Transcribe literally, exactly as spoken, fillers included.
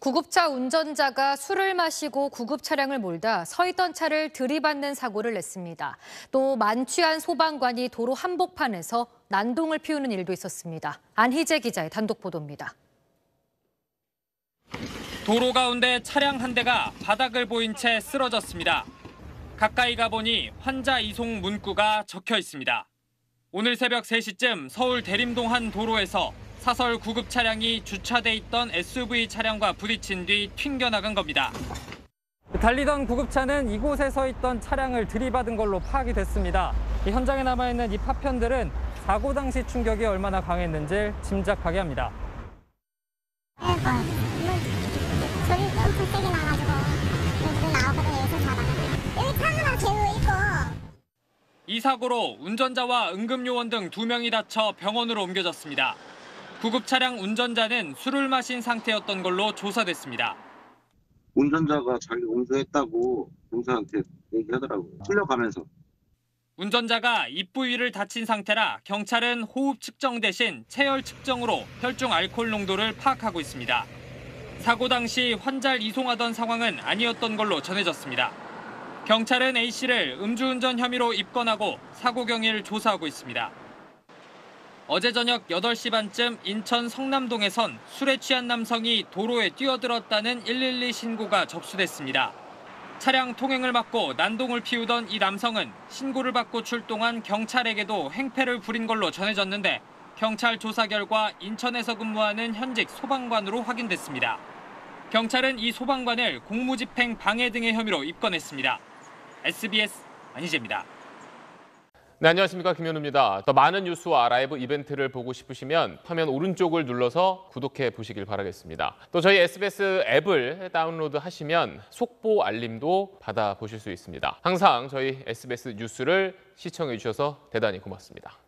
구급차 운전자가 술을 마시고 구급 차량을 몰다 서 있던 차를 들이받는 사고를 냈습니다. 또 만취한 소방관이 도로 한복판에서 난동을 피우는 일도 있었습니다. 안희재 기자의 단독 보도입니다. 도로 가운데 차량 한 대가 바닥을 보인 채 쓰러졌습니다. 가까이 가보니 환자 이송 문구가 적혀 있습니다. 오늘 새벽 세 시쯤 서울 대림동 한 도로에서 사설 구급 차량이 주차돼 있던 에스유브이 차량과 부딪힌 뒤 튕겨나간 겁니다. 달리던 구급차는 이곳에 서 있던 차량을 들이받은 걸로 파악이 됐습니다. 이 현장에 남아있는 이 파편들은 사고 당시 충격이 얼마나 강했는지 짐작하게 합니다. 소리 엄청 세게 나가지고 물이 나오거든요. 예술 자다가 여기 창문을 개고 있고. 이 사고로 운전자와 응급요원 등 두 명이 다쳐 병원으로 옮겨졌습니다. 구급 차량 운전자는 술을 마신 상태였던 걸로 조사됐습니다. 운전자가 자기 공소했다고 경찰한테 얘기하더라고요. 풀려가면서. 운전자가 입 부위를 다친 상태라 경찰은 호흡 측정 대신 체열 측정으로 혈중 알코올 농도를 파악하고 있습니다. 사고 당시 환자를 이송하던 상황은 아니었던 걸로 전해졌습니다. 경찰은 A씨를 음주운전 혐의로 입건하고 사고 경위를 조사하고 있습니다. 어제 저녁 여덟 시 반쯤 인천 성남동에선 술에 취한 남성이 도로에 뛰어들었다는 일일이 신고가 접수됐습니다. 차량 통행을 막고 난동을 피우던 이 남성은 신고를 받고 출동한 경찰에게도 행패를 부린 걸로 전해졌는데 경찰 조사 결과 인천에서 근무하는 현직 소방관으로 확인됐습니다. 경찰은 이 소방관을 공무집행 방해 등의 혐의로 입건했습니다. 에스비에스 안희재입니다. 네, 안녕하십니까. 김현우입니다. 더 많은 뉴스와 라이브 이벤트를 보고 싶으시면 화면 오른쪽을 눌러서 구독해 보시길 바라겠습니다. 또 저희 에스비에스 앱을 다운로드 하시면 속보 알림도 받아보실 수 있습니다. 항상 저희 에스비에스 뉴스를 시청해 주셔서 대단히 고맙습니다.